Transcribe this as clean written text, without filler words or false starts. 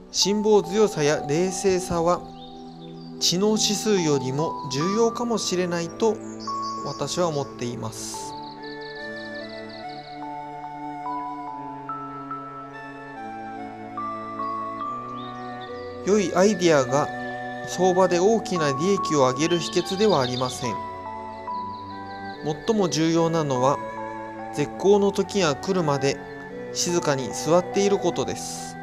辛抱強さや冷静さは知能指数よりも重要かもしれないと私は思っています。良いアイディアが相場で大きな利益を上げる秘訣ではありません。最も重要なのは絶好の時が来るまで静かに座っていることです。